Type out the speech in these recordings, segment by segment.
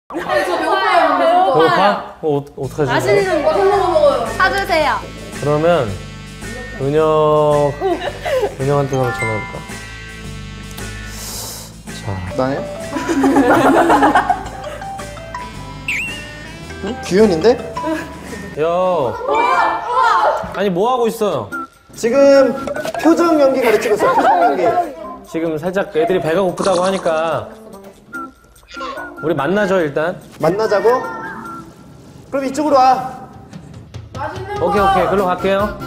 배고파? 어떡하지? 맛있는 거 먹어요. 사주세요. 그러면 은영한테 한번 전화해볼까? 자, 나예요? 응? 규현인데? 야, 아니 뭐 하고 있어? 지금 표정 연기 가르치고 있어요. 표정 연기. 지금 살짝 애들이 배가 고프다고 하니까 우리 만나죠 일단. 만나자고? 그럼 이쪽으로 와. 오케이, 글로 갈게요.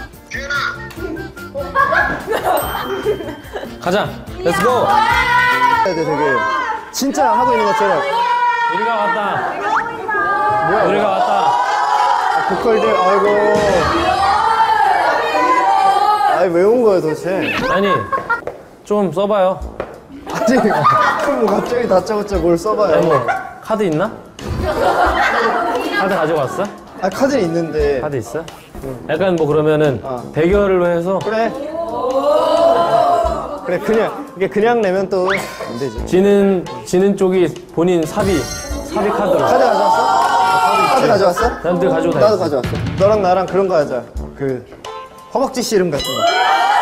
가자. 렛츠 고. 해야 돼 되게 진짜 하고 있는 것처럼. 우리가 왔다. 뭐야? 우리가 왔다. 보컬들 아이고. 아니 왜 온 거야 도대체? 아니 좀 써봐요. 아니 그럼 뭐 갑자기 다짜고짜 뭘 써봐요? 아니 뭐 카드 있나? 카드 가지고 왔어? 아 카드는 있는데. 카드 있어? 약간 뭐 그러면은 대결로 해서 그래. 그래 그냥 이게 그냥 내면 또 안 되지. 지는 쪽이 본인 사비 카드로. 카드 가져왔어? 카드 가져왔어? 남들 가지고 다 나도 있어. 가져왔어. 너랑 나랑 그런 거 하자. 그 허벅지 씨름 같은 거.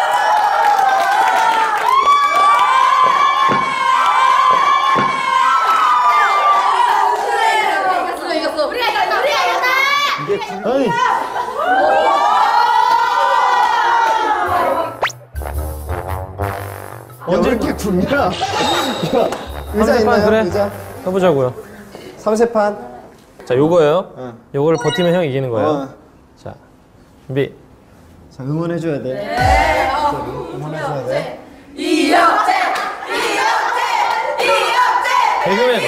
이겼어. 우리가 이겼다. 이게 아니. 언제 이렇게 굽냐? 야, 의자 3세판 있나요? 그래? 의자. 해보자고요. 3세판. 자, 요거예요. 요거를 버티면 형이 이기는 거예요. 자, 준비. 자, 응원해줘야 돼. 네. 응원해줘야 돼. 개그맨.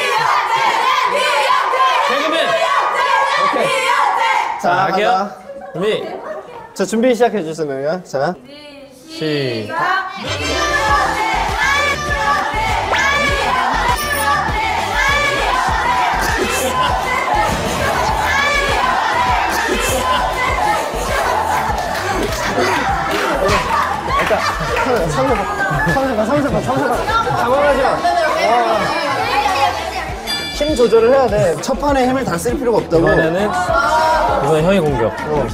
오케이. 자, 할게요. 가자. 준비. 자, 준비 시작해주세요. 자. 시작. 일단, 3세판. 당황하지 마. 힘 조절을 해야 돼. 첫 판에 힘을 다 쓸 필요가 없다고. 이번엔 형이 공격.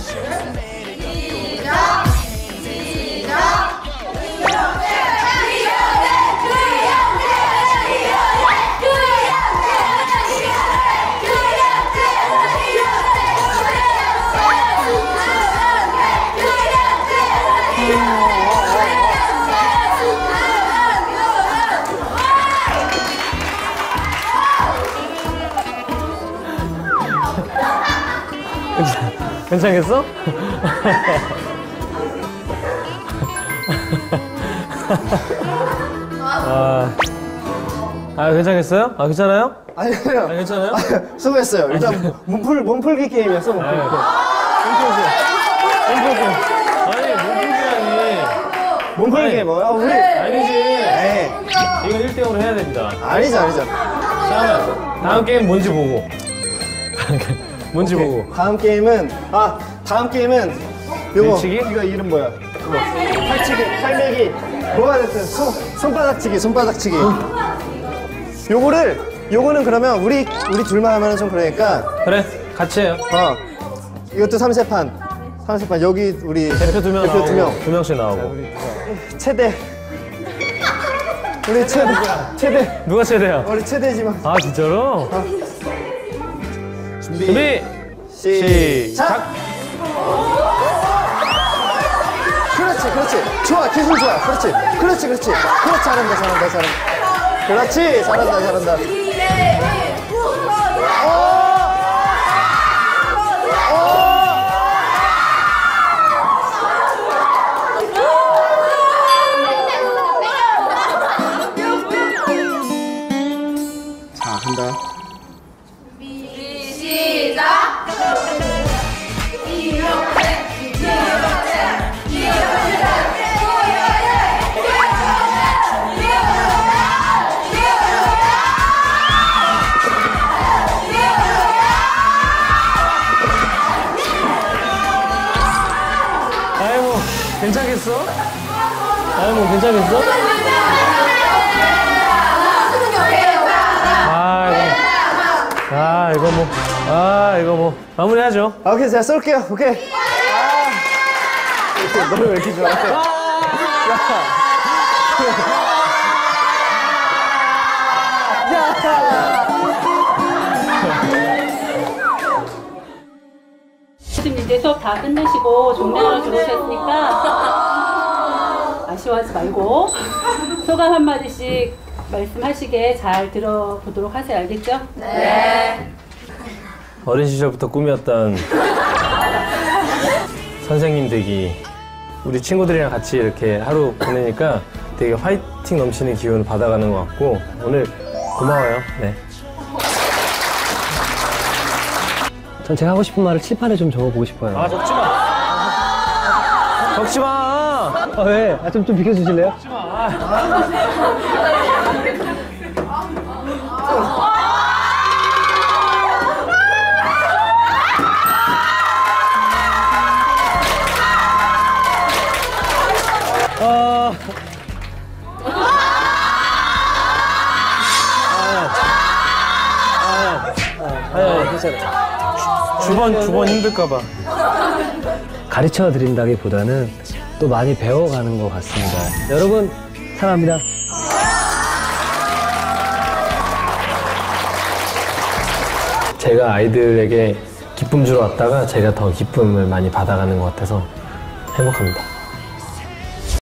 괜찮겠어? 괜찮겠어요? 괜찮아요? 아니요. 괜찮아요? 수고했어요. 일단 몸풀기 게임이었어. 몸풀기. 몸풀기 게임 뭐야? 우리 아니지. 에이. 이건 1대0으로 해야 됩니다. 아니죠. 잠깐만. 다음 게임 뭔지 보고. 뭔지 보고. 다음 게임은 요거 밀치기? 이거 이름 뭐야? 팔치기, 팔매기, 뭐가 됐든 손바닥치기. 요거는 그러면 우리 둘만 하면은 좀 그러니까. 그래, 같이 해요. 이것도 3세판 여기 우리 대표 2명 대표 나오고 2명. 2명씩 나오고. 최대. 우리 최대. 누가 최대야? 우리 최대지만. 진짜로? 준비. 시작. 그렇지. 좋아, 기술 좋아. 그렇지. 잘한다. 그렇지, 잘한다. 자, 한다. 괜찮겠어? 괜찮겠어? 이거 뭐 마무리하죠. 아, 오케이, 제가 쏠게요. 오케이. 너를 왜 이렇게 좋아해? 지금 이제 수업 다 끝내시고 종례하러 들어오셨으니까 아쉬워하지 말고 소감 한마디씩 말씀하시게 잘 들어보도록 하세요. 알겠죠? 네. 어린 시절부터 꿈이었던 선생님 되기. 우리 친구들이랑 같이 이렇게 하루 보내니까 되게 화이팅 넘치는 기운을 받아가는 것 같고 오늘 고마워요. 네. 전 제가 하고 싶은 말을 칠판에 좀 적어보고 싶어요. 아 적지 마. 적지 마. 아, 왜? 아, 좀 비켜주실래요? 적지 마. 아니, 괜찮아. 주번 힘들까봐. 가르쳐 드린다기보다는 또 많이 배워가는 것 같습니다. 여러분, 사랑합니다. 제가 아이들에게 기쁨 주러 왔다가 제가 더 기쁨을 많이 받아가는 것 같아서 행복합니다.